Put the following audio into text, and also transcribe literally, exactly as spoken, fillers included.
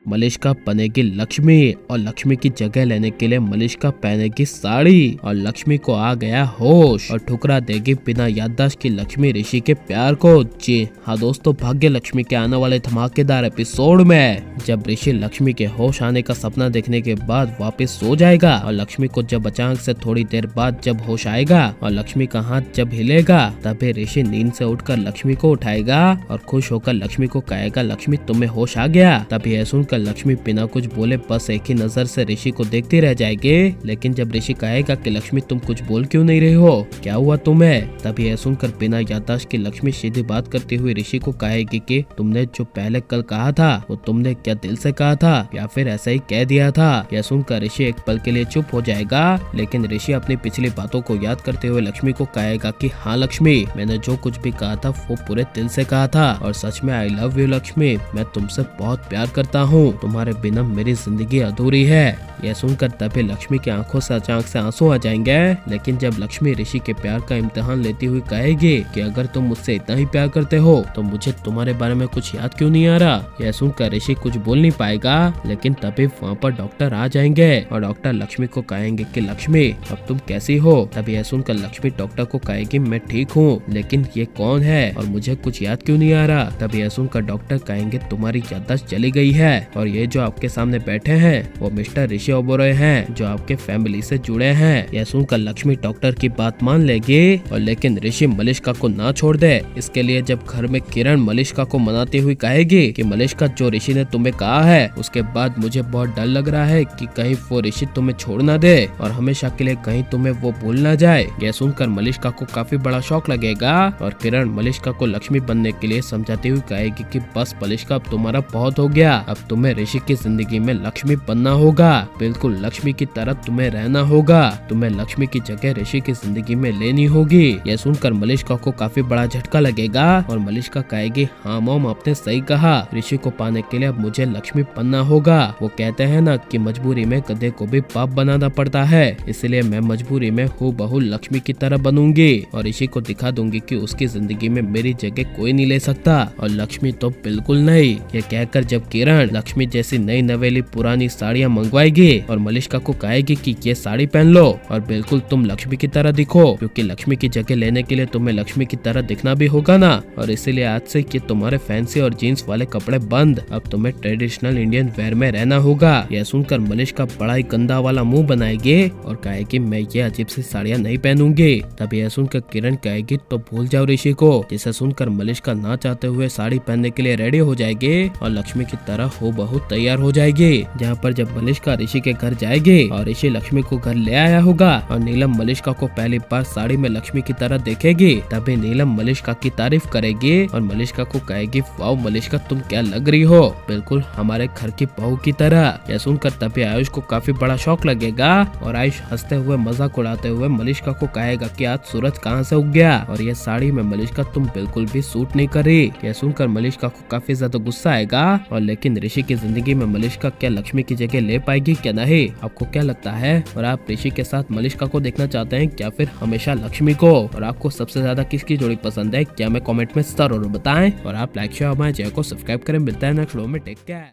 मलिष्का बनेगी लक्ष्मी और लक्ष्मी की जगह लेने के लिए मलिष्का पहनेगी साड़ी और लक्ष्मी को आ गया होश और ठुकरा देगी बिना याददाश्त की लक्ष्मी ऋषि के प्यार को। जी हाँ दोस्तों, भाग्य लक्ष्मी के आने वाले धमाकेदार एपिसोड में जब ऋषि लक्ष्मी के होश आने का सपना देखने के बाद वापस सो जाएगा और लक्ष्मी को जब अचानक से थोड़ी देर बाद जब होश आएगा और लक्ष्मी का हाथ जब हिलेगा तभी ऋषि नींद से उठकर लक्ष्मी को उठाएगा और खुश होकर लक्ष्मी को कहेगा लक्ष्मी तुम्हें होश आ गया। तभी यह सुनकर लक्ष्मी बिना कुछ बोले बस एक ही नजर से ऋषि को देखती रह जाएगी। लेकिन जब ऋषि कहेगा कि लक्ष्मी तुम कुछ बोल क्यों नहीं रही हो, क्या हुआ तुम्हें, तभी यह सुनकर बिना याददाश्त की लक्ष्मी सीधी बात करती हुई ऋषि को कहेगी कि तुमने जो पहले कल कहा था वो तुमने क्या दिल से कहा था या फिर ऐसा ही कह दिया था। यह सुनकर ऋषि एक पल के लिए चुप हो जाएगा, लेकिन ऋषि अपनी पिछली बातों को याद करते हुए लक्ष्मी को कहेगा कि हाँ लक्ष्मी, मैंने जो कुछ भी कहा था वो पूरे दिल से कहा था और सच में आई लव यू लक्ष्मी, मैं तुमसे बहुत प्यार करता हूँ, तुम्हारे बिना मेरी जिंदगी अधूरी है। यह सुनकर तभी लक्ष्मी की आंखों से अचानक से आंसू आ जाएंगे। लेकिन जब लक्ष्मी ऋषि के प्यार का इम्तिहान लेती हुई कहेगी कि अगर तुम मुझसे इतना ही प्यार करते हो तो मुझे तुम्हारे बारे में कुछ याद क्यों नहीं आ रहा। यह सुनकर ऋषि कुछ बोल नहीं पाएगा, लेकिन तभी वहाँ पर डॉक्टर आ जाएंगे और डॉक्टर लक्ष्मी को कहेंगे कि लक्ष्मी अब तुम कैसी हो। तभी यह सुनकर लक्ष्मी डॉक्टर को कहेगी मैं ठीक हूँ, लेकिन ये कौन है और मुझे कुछ याद क्यों नहीं आ रहा। तभी यह सुनकर डॉक्टर कहेंगे तुम्हारी याददाश्त चली गई है और ये जो आपके सामने बैठे हैं वो मिस्टर ऋषि ओबेरॉय हैं जो आपके फैमिली से जुड़े हैं। यह सुनकर लक्ष्मी डॉक्टर की बात मान लेगी और लेकिन ऋषि मलिष्का को ना छोड़ दे। इसके लिए जब घर में किरण मलिष्का को मनाती हुई कहेगी कि मलिष्का जो ऋषि ने तुम्हें कहा है उसके बाद मुझे बहुत डर लग रहा है कि कहीं वो ऋषि तुम्हें छोड़ ना दे और हमेशा के लिए कहीं तुम्हें वो भूल ना जाए। यह सुनकर मलिष्का को काफी बड़ा शौक लगेगा और किरण मलिष्का को लक्ष्मी बनने के लिए समझाती हुई कहेगी कि बस मलिष्का अब तुम्हारा बहुत हो गया, अब तुम्हें ऋषि की जिंदगी में लक्ष्मी बनना होगा, बिल्कुल लक्ष्मी की तरह तुम्हें रहना होगा, तुम्हें लक्ष्मी की जगह ऋषि की जिंदगी में लेनी होगी। यह सुनकर मलिष्का को काफी बड़ा झटका लगेगा और मलिष्का कहेगी हाँ मॉम आपने सही कहा, ऋषि को पाने के लिए अब मुझे लक्ष्मी बनना होगा। वो कहते हैं ना कि मजबूरी में गधे को भी बाप बनाना पड़ता है, इसलिए मैं मजबूरी में हूबहू लक्ष्मी की तरह बनूंगी और ऋषि को दिखा दूंगी कि उसकी जिंदगी में मेरी जगह कोई नहीं ले सकता और लक्ष्मी तो बिल्कुल नहीं। ये कहकर जब किरण लक्ष्मी जैसी नई नवेली पुरानी साड़ियाँ मंगवाएगी और मलिष्का को कहेगी कि ये साड़ी पहन लो और बिल्कुल तुम लक्ष्मी की तरह दिखो, क्योंकि लक्ष्मी की जगह लेने के लिए तुम्हें लक्ष्मी की तरह दिखना भी होगा ना, और इसीलिए आज से ये तुम्हारे फैंसी और जीन्स वाले कपड़े बंद, अब तुम्हें ट्रेडिशनल इंडियन वेयर में रहना होगा। यह सुनकर मलिष्का बड़ा ही गंदा वाला मुंह बनाएगी और कहेगी मैं ये अजीब सी साड़ियाँ नहीं पहनूंगी। तब यह सुनकर किरण कहेगी तो भूल जाओ ऋषि को, जिसे सुनकर मलिष्का ना चाहते हुए साड़ी पहनने के लिए रेडी हो जाएगी और लक्ष्मी की तरह हूबहू तैयार हो जाएगी। जहाँ पर जब मलिष्का ऋषि के घर जाएगी और ऋषि लक्ष्मी को घर ले आया होगा और नीलम मलिष्का को पहली बार साड़ी में लक्ष्मी की तरह देखेगी, तभी नीलम मलिष्का की तारीफ करेगी और मलिष्का को कहेगी वाओ मलिष्का तुम क्या लग रही हो, बिल्कुल हमारे घर की बहू की तरह। यह सुनकर तभी आयुष को काफी बड़ा शौक लगेगा और आयुष हंसते हुए मजाक उड़ाते हुए मलिष्का को कहेगा कि आज सूरज कहाँ से उग गया और ये साड़ी में मलिष्का तुम बिल्कुल भी सूट नहीं कर रही। यह सुनकर मलिष्का को काफी ज्यादा गुस्सा आएगा और लेकिन ऋषि की जिंदगी में मलिष्का क्या लक्ष्मी की जगह ले पाएगी क्या नहीं, आपको क्या लगता है? और आप ऋषि के साथ मलिष्का को देखना चाहते हैं क्या फिर हमेशा लक्ष्मी को? और आपको सबसे ज्यादा किसकी जोड़ी पसंद है क्या मैं कमेंट में जरूर बताएं और आप लाइक शेयर हमारे चैनल को सब्सक्राइब करें। मिलता है नेक्स्ट वीडियो में, टेक केयर।